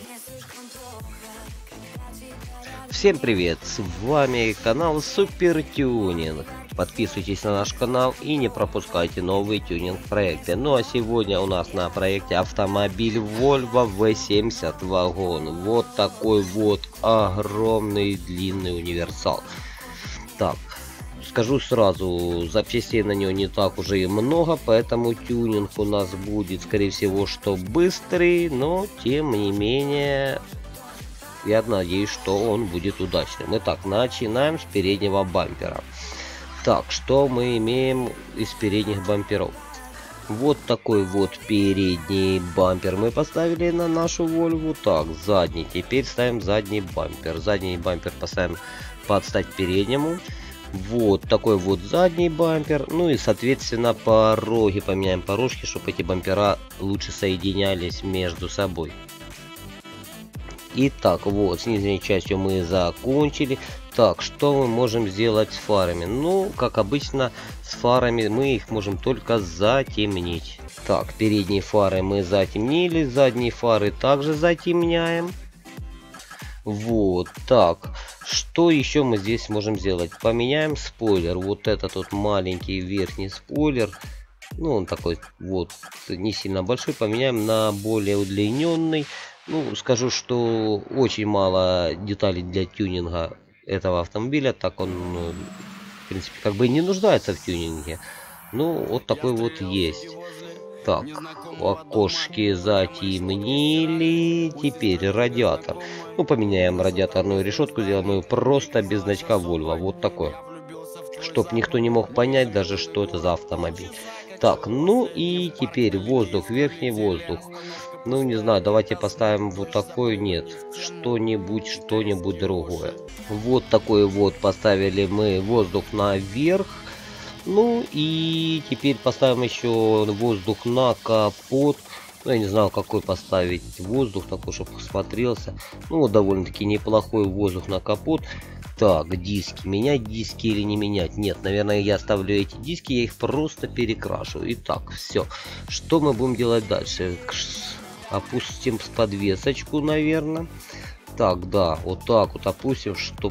Всем привет, с вами канал Супер Тюнинг. Подписывайтесь на наш канал и не пропускайте новые тюнинг проекты. Ну а сегодня у нас на проекте автомобиль Volvo V70 вагон. Вот такой вот огромный длинный универсал. Так, скажу сразу, запчастей на него не так уже и много, поэтому тюнинг у нас будет, скорее всего, что быстрый, но тем не менее, я надеюсь, что он будет удачным. Итак, начинаем с переднего бампера. Так, что мы имеем из передних бамперов? Вот такой вот передний бампер мы поставили на нашу Volvo. Так, задний. Теперь ставим задний бампер. Задний бампер поставим под стать переднему. Вот такой вот задний бампер. Ну и соответственно пороги поменяем порожки, чтобы эти бампера лучше соединялись между собой. Итак, вот с нижней частью мы закончили. Так, что мы можем сделать с фарами? Ну, как обычно, с фарами мы их можем только затемнить. Так, передние фары мы затемнили, задние фары также затемняем. Вот так. Что еще мы здесь можем сделать? Поменяем спойлер. Вот этот вот маленький верхний спойлер. Ну, он такой вот не сильно большой. Поменяем на более удлиненный. Ну, скажу, что очень мало деталей для тюнинга этого автомобиля. Так он, в принципе, как бы не нуждается в тюнинге. Ну, вот такой вот есть. Так, окошки затемнили. Теперь радиатор. Ну, поменяем радиаторную решетку. Сделаем ее просто без значка Volvo. Вот такой. Чтоб никто не мог понять даже, что это за автомобиль. Так, ну и теперь воздух, верхний воздух. Ну, не знаю, давайте поставим вот такой, нет, что-нибудь другое. Вот такой вот поставили мы воздух наверх. Ну и теперь поставим еще воздух на капот. Ну, я не знаю, какой поставить воздух, такой, чтобы смотрелся. Ну, вот довольно-таки неплохой воздух на капот. Так, диски. Менять диски или не менять? Нет, наверное, я оставлю эти диски, я их просто перекрашу. Итак, все. Что мы будем делать дальше? Опустим подвесочку, наверное. Так, да, вот так вот опустим, чтобы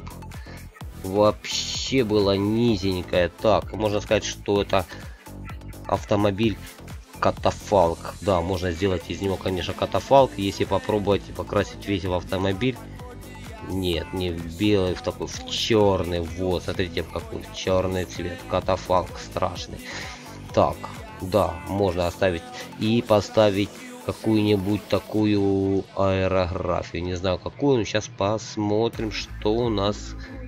вообще было низенькое. Так, можно сказать, что это автомобиль катафалк. Да, можно сделать из него, конечно, катафалк. Если попробовать покрасить весь автомобиль. Нет, не в белый, в такой, в черный. Вот, смотрите, какой черный цвет. Катафалк страшный. Так, да, можно оставить и поставить какую-нибудь такую аэрографию. Не знаю какую, но сейчас посмотрим, что у нас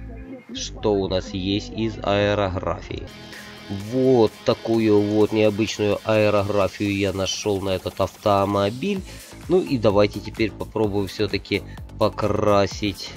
есть из аэрографии. Вот такую вот необычную аэрографию я нашел на этот автомобиль. Ну и давайте теперь попробуем все-таки покрасить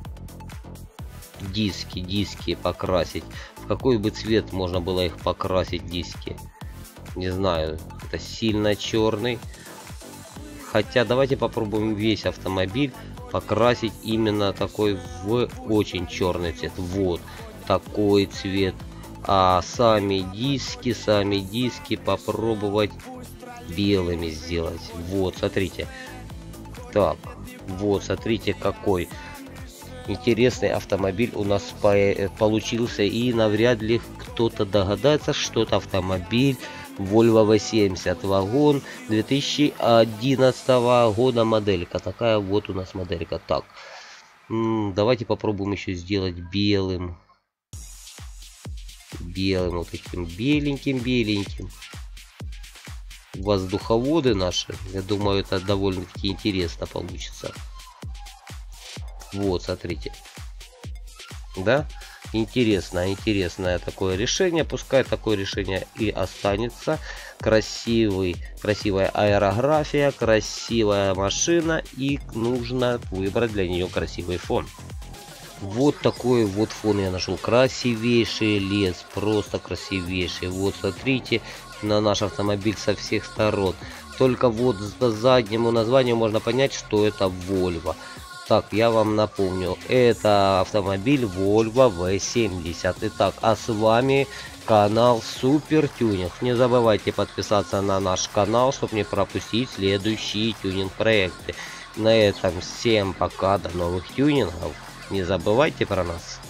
диски покрасить. В какой бы цвет можно было их покрасить, диски? Не знаю, это сильно черный. Хотя давайте попробуем весь автомобиль покрасить именно такой в очень черный цвет. Вот такой цвет. А сами диски попробовать белыми сделать. Вот, смотрите. Так, вот, смотрите, какой интересный автомобиль у нас получился. И навряд ли кто-то догадается, что это автомобиль Volvo V70 вагон 2011 года моделька. Такая вот у нас моделька. Так, давайте попробуем еще сделать белым. Вот таким беленьким. Воздуховоды наши. Я думаю, это довольно-таки интересно получится. Вот, смотрите. Да? Интересное такое решение. Пускай такое решение и останется. Красивая аэрография, красивая машина. И нужно выбрать для нее красивый фон. Вот такой вот фон я нашел. Красивейший лес. Просто красивейший. Вот, смотрите на наш автомобиль со всех сторон. Только вот по заднему названию можно понять, что это Volvo. Так, я вам напомню, это автомобиль Volvo V70. Итак, а с вами канал Супер Тюнинг. Не забывайте подписаться на наш канал, чтобы не пропустить следующие тюнинг проекты. На этом всем пока, до новых тюнингов. Не забывайте про нас.